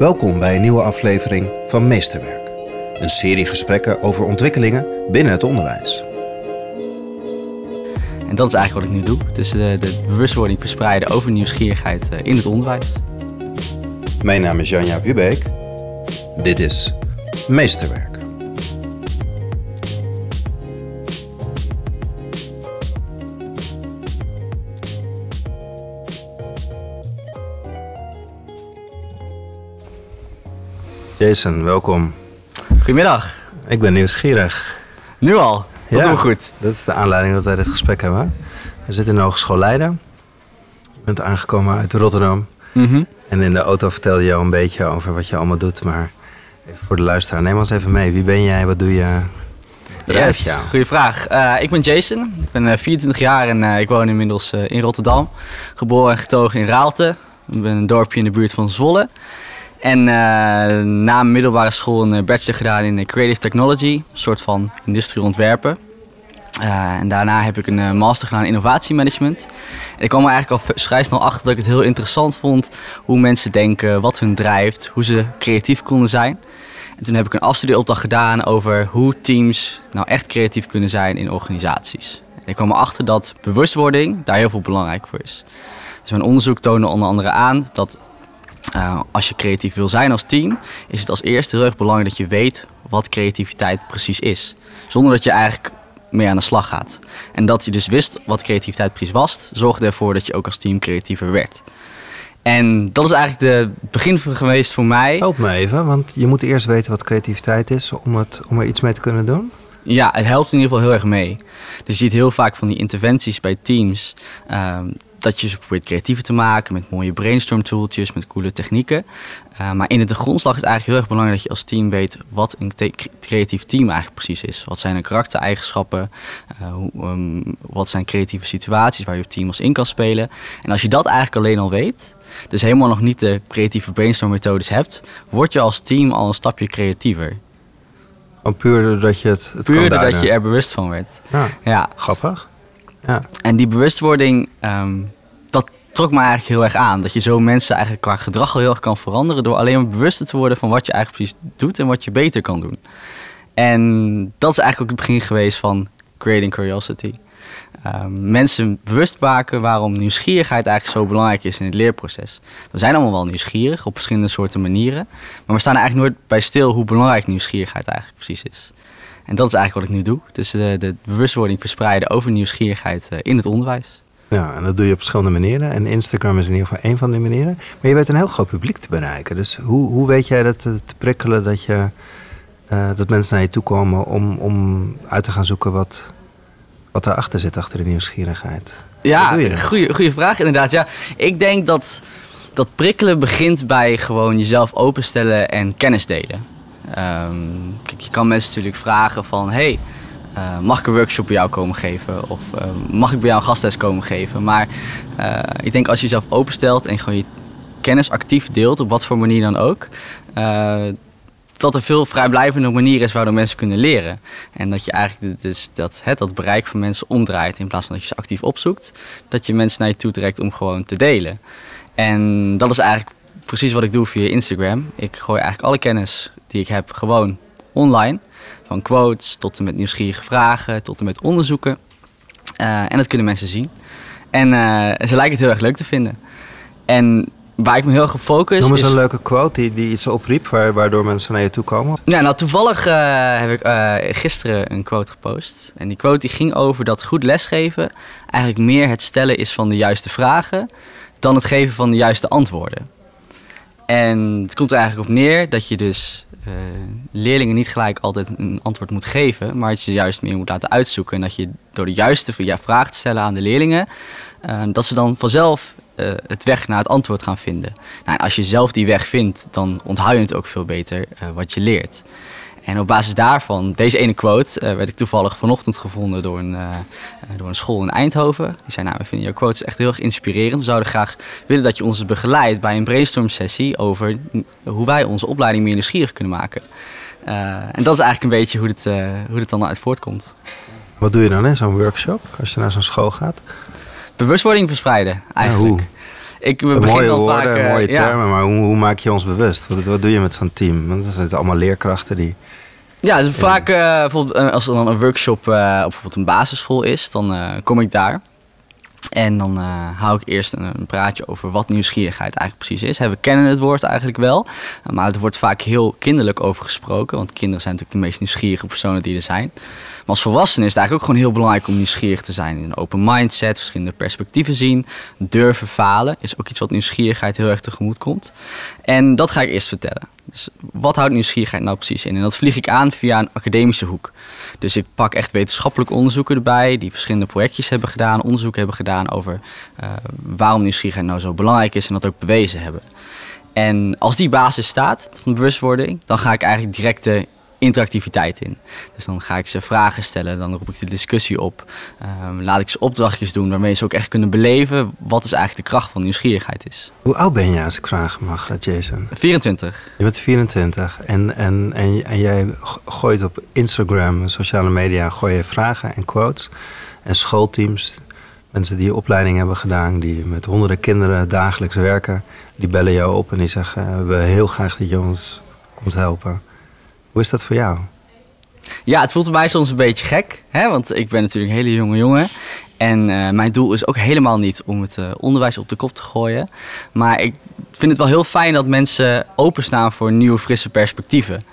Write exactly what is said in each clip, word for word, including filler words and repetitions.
Welkom bij een nieuwe aflevering van Meesterwerk. Een serie gesprekken over ontwikkelingen binnen het onderwijs. En dat is eigenlijk wat ik nu doe. Dus de, de bewustwording verspreiden over nieuwsgierigheid in het onderwijs. Mijn naam is Jan-Jaap Hubeek. Dit is Meesterwerk. Jason, welkom. Goedemiddag. Ik ben nieuwsgierig. Nu al? Dat ja, doen we goed. Dat is de aanleiding dat wij dit gesprek hebben. We zitten in de Hogeschool Leiden. Je bent aangekomen uit Rotterdam. Mm-hmm. En in de auto vertelde je al een beetje over wat je allemaal doet. Maar even voor de luisteraar, neem ons even mee. Wie ben jij? Wat doe je? Yes, ja. Goeie vraag. Uh, ik ben Jason. Ik ben uh, vierentwintig jaar en uh, ik woon inmiddels uh, in Rotterdam. Geboren en getogen in Raalte. Ik ben een dorpje in de buurt van Zwolle. En uh, na mijn middelbare school een bachelor gedaan in Creative Technology, een soort van industrie ontwerpen. Uh, en daarna heb ik een uh, master gedaan in innovatiemanagement. En ik kwam er eigenlijk al vrij snel achter dat ik het heel interessant vond hoe mensen denken, wat hun drijft, hoe ze creatief konden zijn. En toen heb ik een afstudeeropdracht gedaan over hoe teams nou echt creatief kunnen zijn in organisaties. En ik kwam erachter dat bewustwording daar heel veel belangrijk voor is. Dus mijn onderzoek toonde onder andere aan dat Uh, als je creatief wil zijn als team, is het als eerste heel erg belangrijk dat je weet wat creativiteit precies is. Zonder dat je eigenlijk mee aan de slag gaat. En dat je dus wist wat creativiteit precies was, zorgde ervoor dat je ook als team creatiever werd. En dat is eigenlijk het begin geweest voor mij. Help me even, want je moet eerst weten wat creativiteit is om, het, om er iets mee te kunnen doen. Ja, het helpt in ieder geval heel erg mee. Dus je ziet heel vaak van die interventies bij teams. Uh, dat je ze probeert creatiever te maken met mooie brainstorm tooltjes, met coole technieken. Uh, maar in het de grondslag is het eigenlijk heel erg belangrijk dat je als team weet wat een te- creatief team eigenlijk precies is. Wat zijn de karaktereigenschappen, uh, hoe, um, wat zijn creatieve situaties waar je team als in kan spelen. En als je dat eigenlijk alleen al weet, dus helemaal nog niet de creatieve brainstorm methodes hebt, word je als team al een stapje creatiever. Gewoon puur doordat je het, het puur kan doordat duiden. je er bewust van werd. Ja, ja. Grappig. Ja. En die bewustwording, um, dat trok me eigenlijk heel erg aan. Dat je zo mensen eigenlijk qua gedrag al heel erg kan veranderen door alleen maar bewuster te worden van wat je eigenlijk precies doet en wat je beter kan doen. En dat is eigenlijk ook het begin geweest van Creating Curiosity. Um, mensen bewust maken waarom nieuwsgierigheid eigenlijk zo belangrijk is in het leerproces. We zijn allemaal wel nieuwsgierig op verschillende soorten manieren. Maar we staan er eigenlijk nooit bij stil hoe belangrijk nieuwsgierigheid eigenlijk precies is. En dat is eigenlijk wat ik nu doe. Dus de, de bewustwording verspreiden over nieuwsgierigheid in het onderwijs. Ja, en dat doe je op verschillende maniren. En Instagram is in ieder geval één van die manieren. Maar je weet een heel groot publiek te bereiken. Dus hoe, hoe weet jij dat te prikkelen dat, je, uh, dat mensen naar je toe komen om, om uit te gaan zoeken wat, wat daarachter zit, achter de nieuwsgierigheid? Ja, goede vraag inderdaad. Ja, ik denk dat, dat prikkelen begint bij gewoon jezelf openstellen en kennis delen. Um, kijk, je kan mensen natuurlijk vragen van, hey, uh, mag ik een workshop bij jou komen geven? Of uh, mag ik bij jou een gastles komen geven? Maar uh, ik denk als je jezelf openstelt en gewoon je kennis actief deelt, op wat voor manier dan ook, uh, dat er veel vrijblijvende manieren is waardoor mensen kunnen leren. En dat je eigenlijk dus dat, het, dat bereik van mensen omdraait in plaats van dat je ze actief opzoekt. Dat je mensen naar je toe trekt om gewoon te delen. En dat is eigenlijk precies wat ik doe via Instagram. Ik gooi eigenlijk alle kennis die ik heb gewoon online. Van quotes tot en met nieuwsgierige vragen, tot en met onderzoeken. Uh, en dat kunnen mensen zien. En uh, ze lijken het heel erg leuk te vinden. En waar ik me heel erg op focus Noem eens is een leuke quote die, die iets opriep, waardoor mensen naar je toe komen. Ja, nou toevallig uh, heb ik uh, gisteren een quote gepost. En die quote die ging over dat goed lesgeven eigenlijk meer het stellen is van de juiste vragen dan het geven van de juiste antwoorden. En het komt er eigenlijk op neer dat je dus uh, leerlingen niet gelijk altijd een antwoord moet geven, maar dat je juist meer moet laten uitzoeken. En dat je door de juiste vraag te stellen aan de leerlingen, uh, dat ze dan vanzelf uh, het weg naar het antwoord gaan vinden. Nou, en als je zelf die weg vindt, dan onthoud je het ook veel beter uh, wat je leert. En op basis daarvan, deze ene quote, uh, werd ik toevallig vanochtend gevonden door een, uh, door een school in Eindhoven. Die zei, nou, we vinden jouw quotes echt heel erg inspirerend. We zouden graag willen dat je ons begeleidt bij een brainstorm sessie over hoe wij onze opleiding meer nieuwsgierig kunnen maken. Uh, en dat is eigenlijk een beetje hoe het, uh, hoe het dan uit voortkomt. Wat doe je dan in zo'n workshop, als je naar zo'n school gaat? Bewustwording verspreiden, eigenlijk. Ja, Ik een begin mooie dan woorden, vaak, uh, mooie ja. termen, maar hoe, hoe maak je ons bewust? Wat, wat doe je met zo'n team? Want dat zijn allemaal leerkrachten die... Ja, dus vaak uh, bijvoorbeeld, uh, als er dan een workshop uh, op bijvoorbeeld een basisschool is, dan uh, kom ik daar. En dan uh, hou ik eerst een, een praatje over wat nieuwsgierigheid eigenlijk precies is. He, we kennen het woord eigenlijk wel, maar er wordt vaak heel kinderlijk over gesproken. Want kinderen zijn natuurlijk de meest nieuwsgierige personen die er zijn. Maar als volwassenen is het eigenlijk ook gewoon heel belangrijk om nieuwsgierig te zijn. Een open mindset, verschillende perspectieven zien, durven falen is ook iets wat nieuwsgierigheid heel erg tegemoet komt. En dat ga ik eerst vertellen. Dus wat houdt nieuwsgierigheid nou precies in? En dat vlieg ik aan via een academische hoek. Dus ik pak echt wetenschappelijk onderzoeken erbij die verschillende projectjes hebben gedaan, onderzoek hebben gedaan over uh, waarom nieuwsgierigheid nou zo belangrijk is en dat ook bewezen hebben. En als die basis staat van bewustwording, dan ga ik eigenlijk direct de interactiviteit in. Dus dan ga ik ze vragen stellen, dan roep ik de discussie op. Um, laat ik ze opdrachtjes doen waarmee ze ook echt kunnen beleven wat is eigenlijk de kracht van nieuwsgierigheid is. Hoe oud ben je, als ik vragen mag, Jason? vierentwintig. Je bent vierentwintig en, en, en, en jij gooit op Instagram, sociale media, gooi je vragen en quotes. En schoolteams, mensen die opleiding hebben gedaan, die met honderden kinderen dagelijks werken, die bellen jou op en die zeggen, we willen heel graag dat je ons komt helpen. Hoe is dat voor jou? Ja, het voelt bij mij soms een beetje gek, hè? Want ik ben natuurlijk een hele jonge jongen. En uh, mijn doel is ook helemaal niet om het uh, onderwijs op de kop te gooien. Maar ik vind het wel heel fijn dat mensen openstaan voor nieuwe, frisse perspectieven.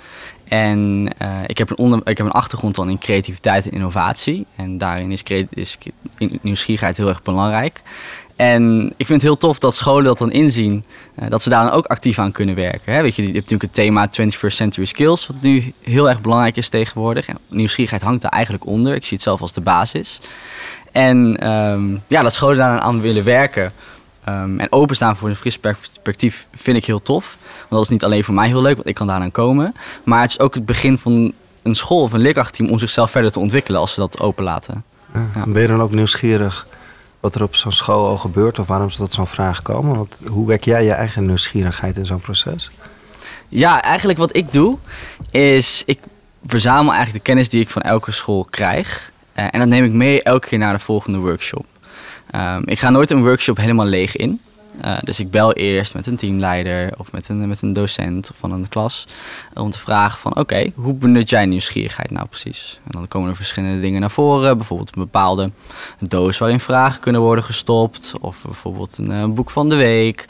En uh, ik, heb een onder, ik heb een achtergrond dan in creativiteit en innovatie. En daarin is, is nieuwsgierigheid heel erg belangrijk. En ik vind het heel tof dat scholen dat dan inzien, uh, dat ze daar dan ook actief aan kunnen werken. Hè? Weet je, je hebt natuurlijk het thema twenty-first century skills, wat nu heel erg belangrijk is tegenwoordig. En nieuwsgierigheid hangt daar eigenlijk onder. Ik zie het zelf als de basis. En um, ja, dat scholen daar aan willen werken um, en openstaan voor een fris perspectief vind ik heel tof. Want dat is niet alleen voor mij heel leuk, want ik kan daaraan komen. Maar het is ook het begin van een school of een leerkrachtteam om zichzelf verder te ontwikkelen als ze dat openlaten. Ja, ja. Ben je dan ook nieuwsgierig wat er op zo'n school al gebeurt of waarom ze tot zo'n vraag komen? Want hoe wek jij je eigen nieuwsgierigheid in zo'n proces? Ja, eigenlijk wat ik doe is ik verzamel eigenlijk de kennis die ik van elke school krijg. Uh, en dat neem ik mee elke keer naar de volgende workshop. Um, ik ga nooit een workshop helemaal leeg in. Uh, dus ik bel eerst met een teamleider of met een, met een docent van een klas om te vragen van oké, okay, hoe benut jij nieuwsgierigheid nou precies? En dan komen er verschillende dingen naar voren, bijvoorbeeld een bepaalde doos waarin vragen kunnen worden gestopt of bijvoorbeeld een, een boek van de week.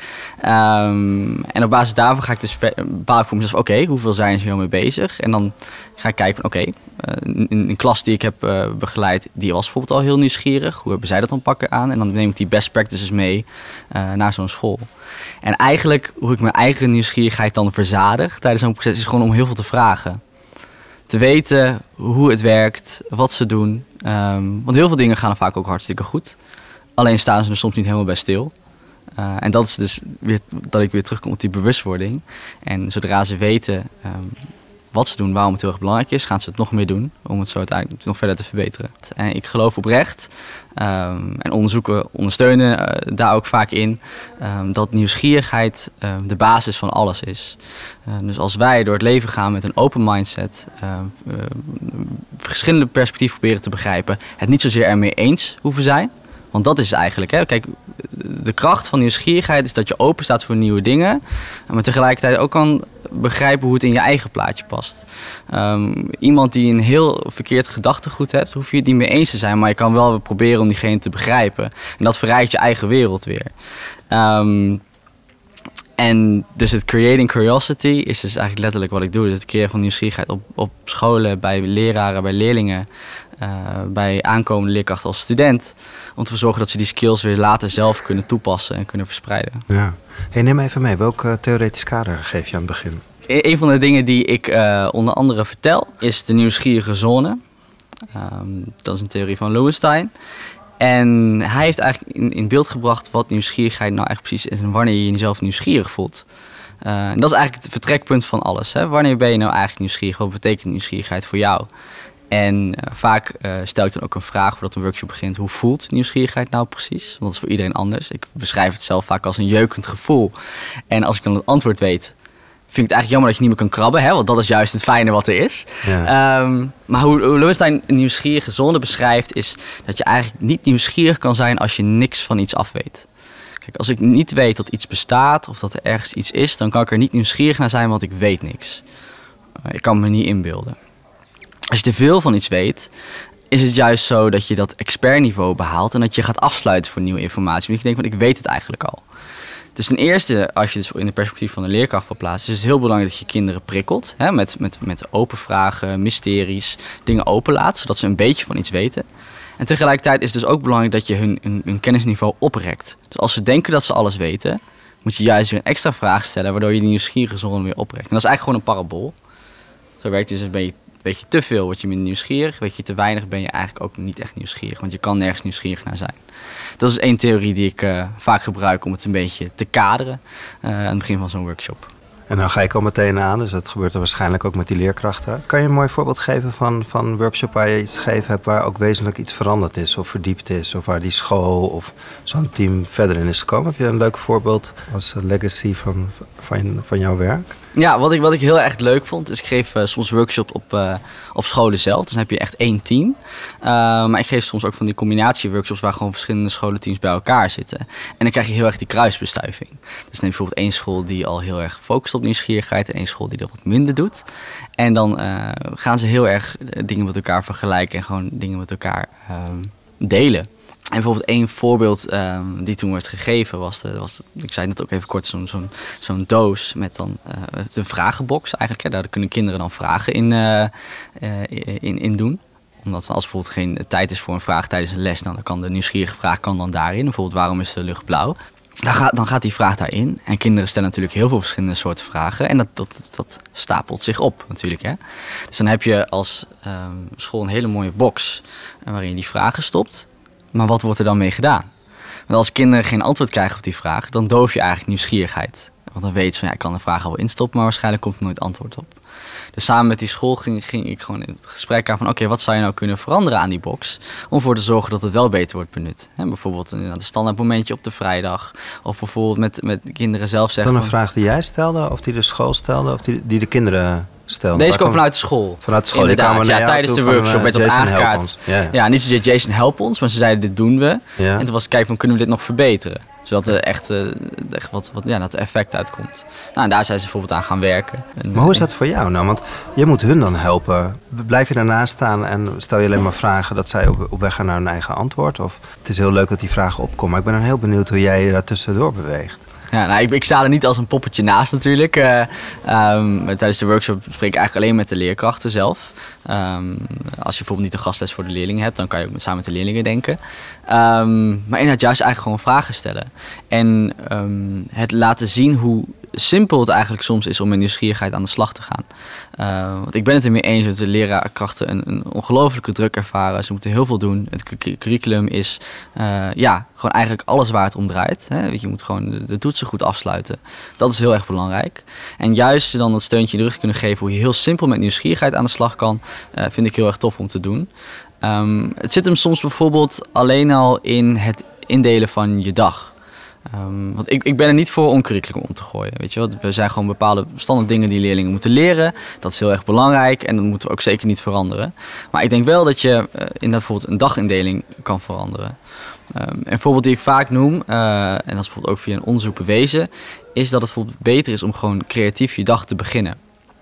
Um, en op basis daarvan ga ik dus bepaal ik voor mezelf oké, okay, hoeveel zijn ze hier mee bezig? En dan ga ik kijken van oké, okay, uh, een, een klas die ik heb uh, begeleid, die was bijvoorbeeld al heel nieuwsgierig. Hoe hebben zij dat dan pakken aan? En dan neem ik die best practices mee uh, naar zo'n school. En eigenlijk hoe ik mijn eigen nieuwsgierigheid dan verzadig tijdens zo'n proces is gewoon om heel veel te vragen. Te weten hoe het werkt, wat ze doen. Um, want heel veel dingen gaan er vaak ook hartstikke goed. Alleen staan ze er soms niet helemaal bij stil. Uh, en dat is dus weer dat ik weer terugkom op die bewustwording. En zodra ze weten um, wat ze doen, waarom het heel erg belangrijk is, gaan ze het nog meer doen om het zo uiteindelijk nog verder te verbeteren. En ik geloof oprecht, um, en onderzoeken ondersteunen uh, daar ook vaak in, um, dat nieuwsgierigheid um, de basis van alles is. Uh, dus als wij door het leven gaan met een open mindset, uh, uh, verschillende perspectieven proberen te begrijpen, het niet zozeer ermee eens hoeven zijn. Want dat is het eigenlijk. Hè? Kijk, de kracht van nieuwsgierigheid is dat je open staat voor nieuwe dingen. Maar tegelijkertijd ook kan begrijpen hoe het in je eigen plaatje past. Um, iemand die een heel verkeerd gedachtegoed hebt, hoef je het niet mee eens te zijn. Maar je kan wel proberen om diegene te begrijpen. En dat verrijkt je eigen wereld weer. Um, En dus het creating curiosity is dus eigenlijk letterlijk wat ik doe. Dus het creëren van nieuwsgierigheid op, op scholen, bij leraren, bij leerlingen, uh, bij aankomende leerkrachten als student. Om te zorgen dat ze die skills weer later zelf kunnen toepassen en kunnen verspreiden. Ja. Hey, neem even mee, welk uh, theoretisch kader geef je aan het begin? E- een van de dingen die ik uh, onder andere vertel is de nieuwsgierige zone. Um, dat is een theorie van Lowenstein. En hij heeft eigenlijk in, in beeld gebracht wat nieuwsgierigheid nou eigenlijk precies is en wanneer je jezelf nieuwsgierig voelt. Uh, en dat is eigenlijk het vertrekpunt van alles. Hè? Wanneer ben je nou eigenlijk nieuwsgierig? Wat betekent nieuwsgierigheid voor jou? En uh, vaak uh, stel ik dan ook een vraag voordat een workshop begint. Hoe voelt nieuwsgierigheid nou precies? Want dat is voor iedereen anders. Ik beschrijf het zelf vaak als een jeukend gevoel. En als ik dan het antwoord weet, vind ik het eigenlijk jammer dat je niet meer kan krabben, hè? Want dat is juist het fijne wat er is. Ja. Um, maar hoe, hoe Lowenstein een nieuwsgierige zone beschrijft, is dat je eigenlijk niet nieuwsgierig kan zijn als je niks van iets af weet. Kijk, als ik niet weet dat iets bestaat of dat er ergens iets is, dan kan ik er niet nieuwsgierig naar zijn, want ik weet niks. Uh, ik kan me niet inbeelden. Als je te veel van iets weet, is het juist zo dat je dat expertniveau behaalt en dat je gaat afsluiten voor nieuwe informatie. Want je denkt, want ik weet het eigenlijk al. Dus ten eerste, als je het in de perspectief van de leerkracht wil plaatsen, is het heel belangrijk dat je kinderen prikkelt. Hè, met, met, met open vragen, mysteries, dingen openlaat, zodat ze een beetje van iets weten. En tegelijkertijd is het dus ook belangrijk dat je hun, hun, hun kennisniveau oprekt. Dus als ze denken dat ze alles weten, moet je juist weer een extra vraag stellen, waardoor je die nieuwsgierige zone weer oprekt. En dat is eigenlijk gewoon een parabool. Zo werkt het dus een beetje. Weet je te veel, word je minder nieuwsgierig. Weet je te weinig, ben je eigenlijk ook niet echt nieuwsgierig. Want je kan nergens nieuwsgierig naar zijn. Dat is één theorie die ik uh, vaak gebruik om het een beetje te kaderen uh, aan het begin van zo'n workshop. En dan ga ik al meteen aan, dus dat gebeurt er waarschijnlijk ook met die leerkrachten. Kan je een mooi voorbeeld geven van, van een workshop waar je iets gegeven hebt waar ook wezenlijk iets veranderd is of verdiept is? Of waar die school of zo'n team verder in is gekomen? Heb je een leuk voorbeeld als legacy van, van, van jouw werk? Ja, wat ik, wat ik heel erg leuk vond, is ik geef uh, soms workshops op, uh, op scholen zelf. Dus dan heb je echt één team. Uh, maar ik geef soms ook van die combinatieworkshops waar gewoon verschillende scholenteams bij elkaar zitten. En dan krijg je heel erg die kruisbestuiving. Dus neem bijvoorbeeld één school die al heel erg focust op nieuwsgierigheid en één school die dat wat minder doet. En dan uh, gaan ze heel erg dingen met elkaar vergelijken en gewoon dingen met elkaar uh, delen. En bijvoorbeeld één voorbeeld um, die toen werd gegeven was, de, was, ik zei net ook even kort, zo'n zo'n zo'n doos met dan uh, de vragenbox eigenlijk. Hè, daar kunnen kinderen dan vragen in, uh, uh, in, in doen. Omdat als bijvoorbeeld geen tijd is voor een vraag tijdens een les, dan kan de nieuwsgierige vraag kan dan daarin. Bijvoorbeeld waarom is de lucht blauw? Dan gaat, dan gaat die vraag daarin. En kinderen stellen natuurlijk heel veel verschillende soorten vragen. En dat, dat, dat stapelt zich op natuurlijk. Hè? Dus dan heb je als um, school een hele mooie box waarin je die vragen stopt. Maar wat wordt er dan mee gedaan? Want als kinderen geen antwoord krijgen op die vraag, dan doof je eigenlijk nieuwsgierigheid. Want dan weet je van, ja, ik kan de vraag al wel instoppen, maar waarschijnlijk komt er nooit antwoord op. Dus samen met die school ging, ging ik gewoon in het gesprek aan van, oké, okay, wat zou je nou kunnen veranderen aan die box om ervoor te zorgen dat het wel beter wordt benut? He, bijvoorbeeld een standaard momentje op de vrijdag. Of bijvoorbeeld met, met kinderen zelf zeggen. Dan een vraag die jij stelde, of die de school stelde, of die, die de kinderen stelden? Deze kwam vanuit de school. Vanuit de school, inderdaad. Ja, tijdens de workshop van, uh, werd dat aangekaart. Ja, ja. ja, niet zozeer Jason help ons, maar ze zeiden dit doen we. Ja. En toen was het kijken van, kunnen we dit nog verbeteren? Zodat er echt, uh, echt wat, wat ja, dat er effect uitkomt. Nou, en daar zijn ze bijvoorbeeld aan gaan werken. En, maar hoe is dat voor jou nou? Want je moet hun dan helpen. Blijf je daarnaast staan en stel je alleen maar vragen dat zij op, op weg gaan naar hun eigen antwoord? Of het is heel leuk dat die vragen opkomen, maar ik ben dan heel benieuwd hoe jij je daar tussendoor beweegt. Ja, nou, ik, ik sta er niet als een poppetje naast natuurlijk. Uh, um, tijdens de workshop spreek ik eigenlijk alleen met de leerkrachten zelf. Um, als je bijvoorbeeld niet een gastles voor de leerlingen hebt, dan kan je ook met, samen met de leerlingen denken. Um, maar inderdaad juist eigenlijk gewoon vragen stellen. En um, het laten zien hoe simpel het eigenlijk soms is om met nieuwsgierigheid aan de slag te gaan. Uh, want ik ben het ermee eens dat de leraarkrachten een, een ongelofelijke druk ervaren. Ze moeten heel veel doen. Het curriculum is uh, ja, gewoon eigenlijk alles waar het om draait. Hè? Je moet gewoon de, de toetsen goed afsluiten. Dat is heel erg belangrijk. En juist dan dat steuntje in de rug kunnen geven hoe je heel simpel met nieuwsgierigheid aan de slag kan, uh, vind ik heel erg tof om te doen. Um, het zit hem soms bijvoorbeeld alleen al in het indelen van je dag. Um, want ik, ik ben er niet voor om curriculum om te gooien. Weet je wel? Er zijn gewoon bepaalde standaard dingen die leerlingen moeten leren. Dat is heel erg belangrijk en dat moeten we ook zeker niet veranderen. Maar ik denk wel dat je uh, in bijvoorbeeld een dagindeling kan veranderen. Um, een voorbeeld die ik vaak noem, uh, en dat is bijvoorbeeld ook via een onderzoek bewezen, is dat het bijvoorbeeld beter is om gewoon creatief je dag te beginnen.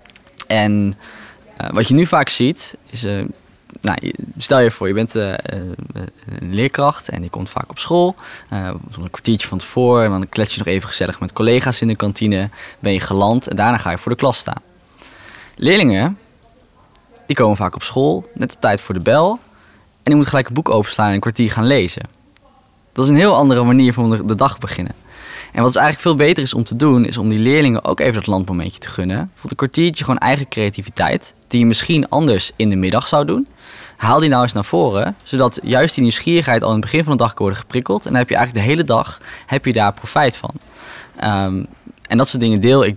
En uh, wat je nu vaak ziet, is... Uh, Nou, stel je voor, je bent uh, een leerkracht en je komt vaak op school. Uh, een kwartiertje van tevoren en dan klets je nog even gezellig met collega's in de kantine. Ben je geland en daarna ga je voor de klas staan. Leerlingen, die komen vaak op school, net op tijd voor de bel. En die moeten gelijk een boek openslaan en een kwartier gaan lezen. Dat is een heel andere manier van de, de dag te beginnen. En wat is eigenlijk veel beter is om te doen, is om die leerlingen ook even dat landmomentje te gunnen. Voor een kwartiertje gewoon eigen creativiteit, die je misschien anders in de middag zou doen. Haal die nou eens naar voren, zodat juist die nieuwsgierigheid al in het begin van de dag kan worden geprikkeld. En dan heb je eigenlijk de hele dag heb je daar profijt van. Um, en dat soort dingen deel ik dan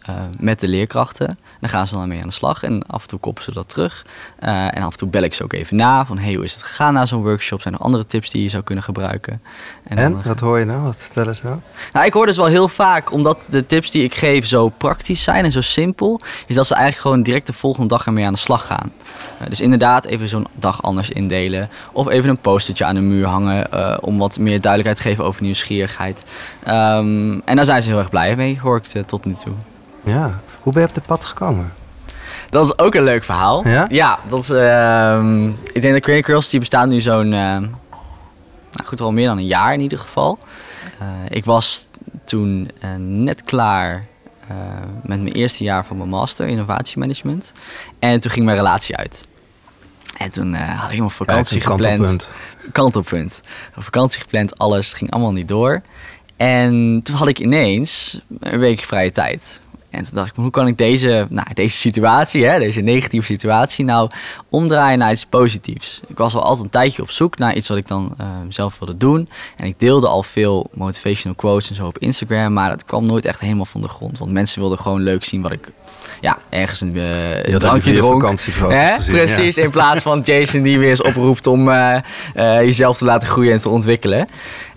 uh, met de leerkrachten. Dan gaan ze dan mee aan de slag en af en toe koppen ze dat terug. Uh, en af en toe bel ik ze ook even na van, hey, hoe is het gegaan na zo'n workshop? Zijn er andere tips die je zou kunnen gebruiken? En, en dan, wat hoor je nou? Wat vertellen ze nou? Nou, ik hoor dus wel heel vaak, omdat de tips die ik geef zo praktisch zijn en zo simpel, is dat ze eigenlijk gewoon direct de volgende dag ermee aan de slag gaan. Uh, dus inderdaad even zo'n dag anders indelen. Of even een postertje aan de muur hangen uh, om wat meer duidelijkheid te geven over nieuwsgierigheid. Um, en daar zijn ze heel erg blij mee, hoor ik het tot nu toe. Ja, hoe ben je op dit pad gekomen? Dat is ook een leuk verhaal. Ja? Ja, dat is, uh, ik denk dat Creative Curiosity bestaat nu zo'n, uh, nou goed, al meer dan een jaar in ieder geval. Uh, ik was toen uh, net klaar uh, met mijn eerste jaar van mijn master innovatiemanagement. En toen ging mijn relatie uit. En toen uh, had ik helemaal vakantie ja, gepland. Kantelpunt. Kantelpunt. Vakantie gepland, alles. Het ging allemaal niet door. En toen had ik ineens een week vrije tijd. En toen dacht ik, hoe kan ik deze, nou, deze situatie, hè, deze negatieve situatie, nou omdraaien naar iets positiefs? Ik was al altijd een tijdje op zoek naar iets wat ik dan uh, zelf wilde doen. En ik deelde al veel motivational quotes en zo op Instagram, maar dat kwam nooit echt helemaal van de grond. Want mensen wilden gewoon leuk zien wat ik ja, ergens een, uh, een drankje dronk. Hè? Gezien, precies, ja. In plaats van Jason die weer eens oproept om uh, uh, jezelf te laten groeien en te ontwikkelen.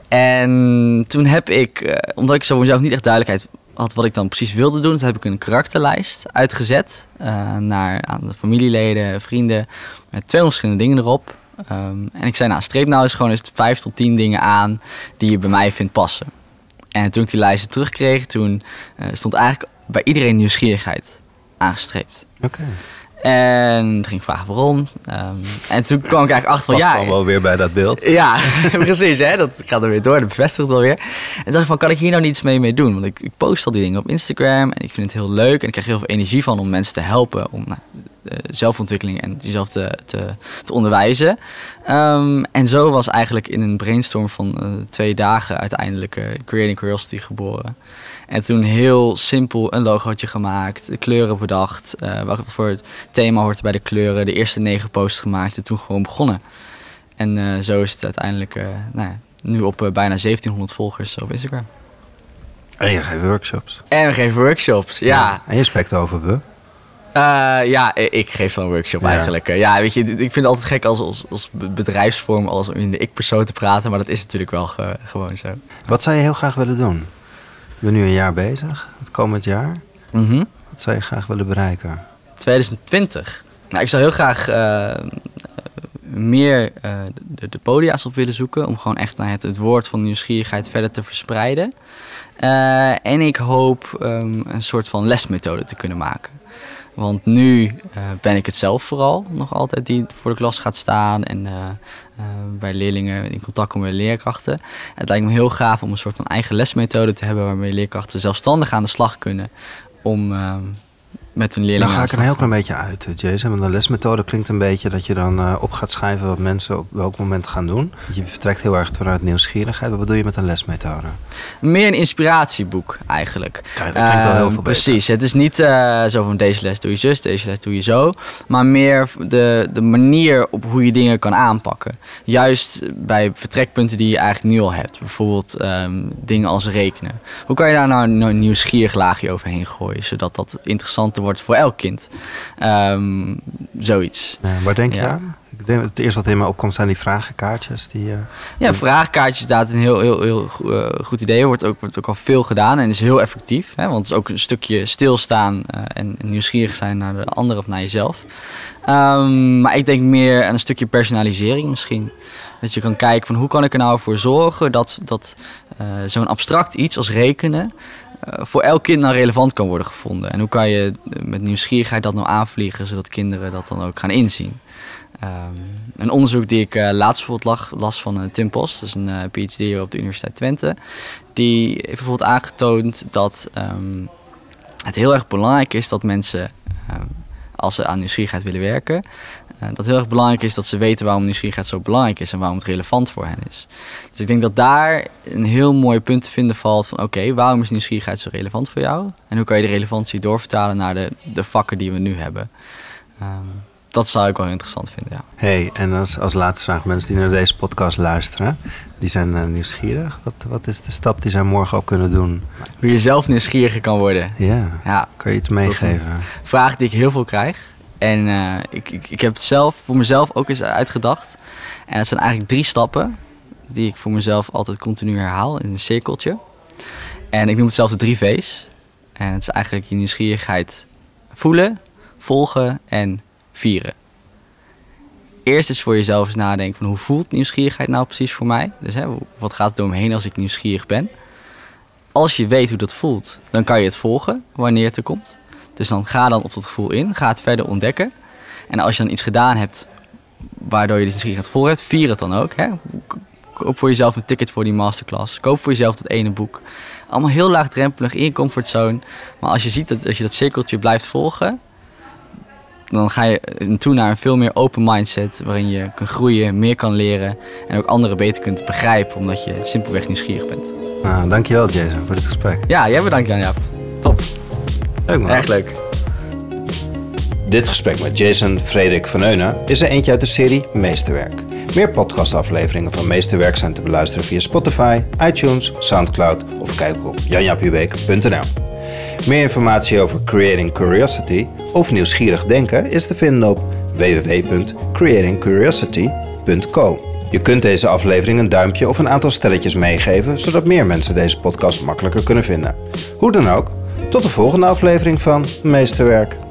En toen heb ik, uh, omdat ik zo mezelf niet echt duidelijkheid had wat ik dan precies wilde doen, toen heb ik een karakterlijst uitgezet uh, naar aan de familieleden, vrienden, met tweehonderd verschillende dingen erop. Um, en ik zei, nou, streep nou eens gewoon eens vijf tot tien dingen aan die je bij mij vindt passen. En toen ik die lijsten terugkreeg, toen uh, stond eigenlijk bij iedereen nieuwsgierigheid aangestreept. Oké. Okay. En toen ging ik vragen waarom. Um, en toen kwam ik eigenlijk achter van ja... Past dan wel weer bij dat beeld. Ja, precies. Hè? Dat gaat er weer door. Dat bevestigt het wel weer. En toen dacht ik van, kan ik hier nou niets mee mee doen? Want ik, ik post al die dingen op Instagram. En ik vind het heel leuk. En ik krijg heel veel energie van om mensen te helpen. Om nou, de zelfontwikkeling en jezelf te, te, te onderwijzen. Um, en zo was eigenlijk in een brainstorm van uh, twee dagen uiteindelijk uh, Creating Curiosity geboren. En toen heel simpel een logootje gemaakt, de kleuren bedacht, uh, wat voor het thema hoort bij de kleuren, de eerste negen posts gemaakt en toen gewoon begonnen. En uh, zo is het uiteindelijk uh, nou ja, nu op uh, bijna zeventienhonderd volgers op Instagram. En je geeft workshops. En we geven workshops, ja. ja. En je spreekt over we? Uh, ja, ik geef dan een workshop ja. eigenlijk. Ja, weet je, ik vind het altijd gek als, als, als bedrijfsvorm, als in de ik-persoon te praten, maar dat is natuurlijk wel ge, gewoon zo. Wat zou je heel graag willen doen? Je bent nu een jaar bezig, het komend jaar. Mm-hmm. Wat zou je graag willen bereiken? twintig twintig. Nou, ik zou heel graag uh, meer uh, de, de podia's op willen zoeken, om gewoon echt naar het, het woord van nieuwsgierigheid verder te verspreiden. Uh, en ik hoop um, een soort van lesmethode te kunnen maken. Want nu uh, ben ik het zelf vooral nog altijd die voor de klas gaat staan en uh, uh, bij leerlingen in contact komen met leerkrachten. Het lijkt me heel gaaf om een soort van eigen lesmethode te hebben waarmee leerkrachten zelfstandig aan de slag kunnen om uh, met hun leerlingen. Nou ga ik een heel klein beetje uit, Jason. Want een lesmethode klinkt een beetje dat je dan uh, op gaat schrijven wat mensen op welk moment gaan doen. Je vertrekt heel erg vanuit nieuwsgierigheid. Wat bedoel je met een lesmethode? Meer een inspiratieboek eigenlijk. Kijk, dat klinkt uh, wel heel veel beter. Precies. Het is niet uh, zo van deze les doe je zus, deze les doe je zo. Maar meer de, de manier op hoe je dingen kan aanpakken. Juist bij vertrekpunten die je eigenlijk nu al hebt. Bijvoorbeeld um, dingen als rekenen. Hoe kan je daar nou een nieuwsgierig laagje overheen gooien, zodat dat interessanter wordt voor elk kind. Um, zoiets. Ja, waar denk je ja. aan? Ik denk, het eerste wat in me opkomt zijn die vragenkaartjes. Die, uh, ja, vragenkaartjes is inderdaad een heel, heel, heel uh, goed idee. Wordt ook, wordt ook al veel gedaan en is heel effectief. Hè? Want het is ook een stukje stilstaan uh, en nieuwsgierig zijn naar de ander of naar jezelf. Um, maar ik denk meer aan een stukje personalisering misschien. Dat je kan kijken van hoe kan ik er nou voor zorgen dat, dat uh, zo'n abstract iets als rekenen Uh, voor elk kind nou relevant kan worden gevonden. En hoe kan je met nieuwsgierigheid dat nou aanvliegen, zodat kinderen dat dan ook gaan inzien. Um, een onderzoek die ik uh, laatst bijvoorbeeld lag, las van uh, Tim Post, dat is een uh, P H D op de Universiteit Twente. Die heeft bijvoorbeeld aangetoond dat um, het heel erg belangrijk is dat mensen, um, als ze aan nieuwsgierigheid willen werken, Uh, dat het heel erg belangrijk is dat ze weten waarom nieuwsgierigheid zo belangrijk is en waarom het relevant voor hen is. Dus ik denk dat daar een heel mooi punt te vinden valt van oké, okay, waarom is nieuwsgierigheid zo relevant voor jou? En hoe kan je de relevantie doorvertalen naar de, de vakken die we nu hebben? Um, dat zou ik wel interessant vinden, ja. Hey, en als, als laatste vraag, mensen die naar deze podcast luisteren, die zijn uh, nieuwsgierig. Wat, wat is de stap die zij morgen ook kunnen doen? Hoe je zelf nieuwsgieriger kan worden. Ja, ja. Kan je iets meegeven? Dat is een vraag die ik heel veel krijg. En uh, ik, ik, ik heb het zelf voor mezelf ook eens uitgedacht. En het zijn eigenlijk drie stappen die ik voor mezelf altijd continu herhaal in een cirkeltje. En ik noem het zelf de drie V's. En het is eigenlijk je nieuwsgierigheid voelen, volgen en vieren. Eerst is voor jezelf eens nadenken van hoe voelt nieuwsgierigheid nou precies voor mij? Dus hè, wat gaat er door me heen als ik nieuwsgierig ben? Als je weet hoe dat voelt, dan kan je het volgen wanneer het er komt. Dus dan ga dan op dat gevoel in, ga het verder ontdekken. En als je dan iets gedaan hebt waardoor je die nieuwsgierigheid vol hebt, vier het dan ook. Hè? Koop voor jezelf een ticket voor die masterclass. Koop voor jezelf dat ene boek. Allemaal heel laagdrempelig in je comfortzone. Maar als je ziet dat als je dat cirkeltje blijft volgen, dan ga je toe naar een veel meer open mindset, waarin je kan groeien, meer kan leren en ook anderen beter kunt begrijpen, omdat je simpelweg nieuwsgierig bent. Nou, dankjewel Jason voor dit gesprek. Ja, jij bedankt Jan-Jaap. Top. Leuk man. Erg leuk. Dit gesprek met Jason Frederik van Eunen is er eentje uit de serie Meesterwerk. Meer podcastafleveringen van Meesterwerk zijn te beluisteren via Spotify, iTunes, Soundcloud of kijk op jan jaap jubeek punt n l. Meer informatie over Creating Curiosity of nieuwsgierig denken is te vinden op w w w punt creating curiosity punt co. Je kunt deze aflevering een duimpje of een aantal sterretjes meegeven, zodat meer mensen deze podcast makkelijker kunnen vinden. Hoe dan ook, tot de volgende aflevering van Meesterwerk.